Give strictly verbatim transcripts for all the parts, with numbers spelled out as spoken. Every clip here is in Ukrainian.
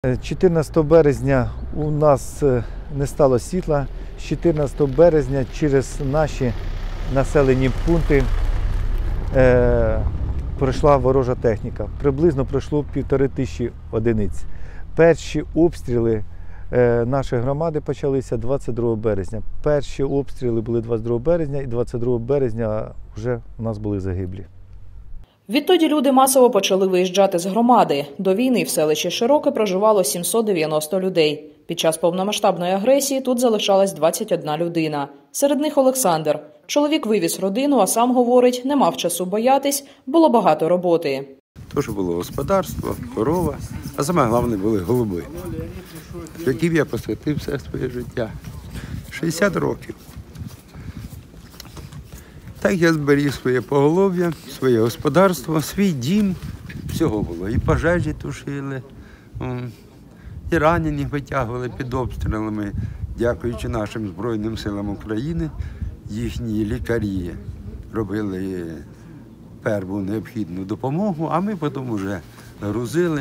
чотирнадцятого березня у нас не стало світла. З чотирнадцятого березня через наші населені пункти е, пройшла ворожа техніка. Приблизно пройшло півтори тисячі одиниць. Перші обстріли е, нашої громади почалися двадцять другого березня. Перші обстріли були двадцять другого березня, і двадцять другого березня вже у нас були загиблі. Відтоді люди масово почали виїжджати з громади. До війни в селищі Широке проживало сімсот дев'яносто людей. Під час повномасштабної агресії тут залишалась двадцять одна людина. Серед них Олександр. Чоловік вивіз родину, а сам говорить, не мав часу боятись, було багато роботи. Тож було господарство, корова, а саме головне були голуби, яким я посвятив все своє життя. шістдесят років. Так я зберіг своє поголов'я, своє господарство, свій дім. Всього було. І пожежі тушили, і ранені витягували під обстрілами. Дякуючи нашим Збройним силам України, їхні лікарі робили перву необхідну допомогу, а ми потім вже грузили,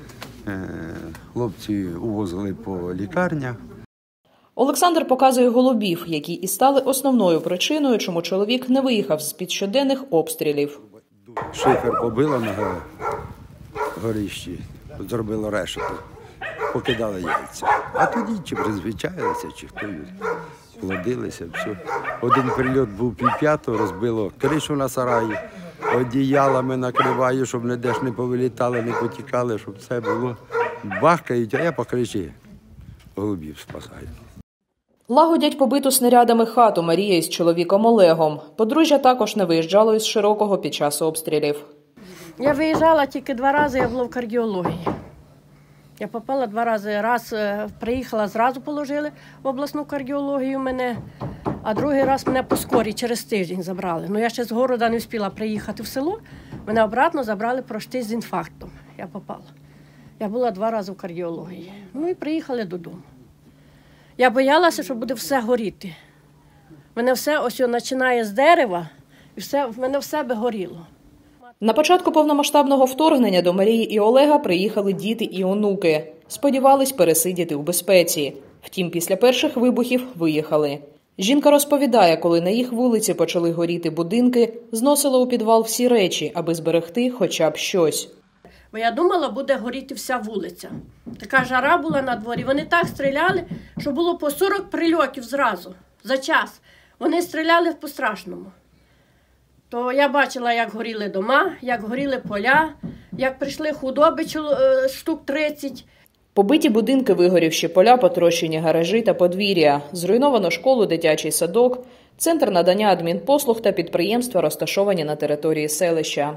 хлопці увозили по лікарнях. Олександр показує голубів, які і стали основною причиною, чому чоловік не виїхав з-під щоденних обстрілів. Шифер побило на горищі, зробило решету, покидали яйця. А тоді чи призвичаїлися, чи хто плодилися, все. Один прильот був півп'ятого, розбило кришу на сараї, одіялами накриваю, щоб ніде ж не повилітали, не потікали, щоб все було. Бахкають, а я по криші голубів спасаю. Лагодять побиту снарядами хату Марія із чоловіком Олегом. Подружжя також не виїжджало із Широкого під час обстрілів. Я виїжджала тільки два рази, я була в кардіології. Я попала два рази. Раз приїхала, зразу положили в обласну кардіологію мене, а другий раз мене по скорій через тиждень забрали. Ну, я ще з города не встигла приїхати в село, мене обратно забрали пройти з інфарктом. Я попала. Я була два рази в кардіології. Ну і приїхали додому. Я боялася, що буде все горіти. Мене все ось починає з дерева, і все, в мене все би горіло. На початку повномасштабного вторгнення до Марії і Олега приїхали діти і онуки. Сподівались пересидіти у безпеці. Втім, після перших вибухів виїхали. Жінка розповідає, коли на їх вулиці почали горіти будинки, зносила у підвал всі речі, аби зберегти хоча б щось. Бо я думала, буде горіти вся вулиця. Така жара була на дворі. Вони так стріляли, що було по сорок прильотів зразу, за час. Вони стріляли по-страшному. То я бачила, як горіли дома, як горіли поля, як прийшли худоби штук тридцять. Побиті будинки, вигорівші поля, потрощені гаражі та подвір'я, зруйновано школу, дитячий садок, центр надання адмінпослуг та підприємства, розташовані на території селища.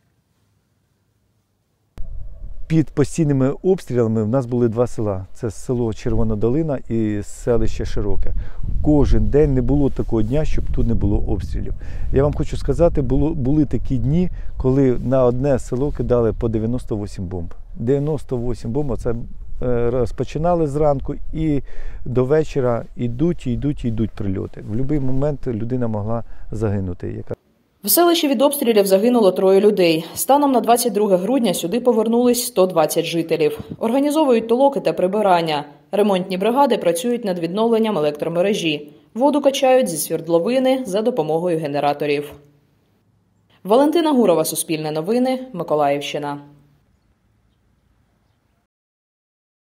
Під постійними обстрілами в нас були два села. Це село Червона Долина і селище Широке. Кожен день не було такого дня, щоб тут не було обстрілів. Я вам хочу сказати, було, були такі дні, коли на одне село кидали по дев'яносто вісім бомб. дев'яносто вісім бомб, це розпочинали зранку і до вечора йдуть, йдуть, йдуть прильоти. В будь-який момент людина могла загинути. В селищі від обстрілів загинуло троє людей. Станом на двадцять друге грудня сюди повернулись сто двадцять жителів. Організовують толоки та прибирання. Ремонтні бригади працюють над відновленням електромережі. Воду качають зі свердловини за допомогою генераторів. Валентина Гурова, Суспільне новини, Миколаївщина.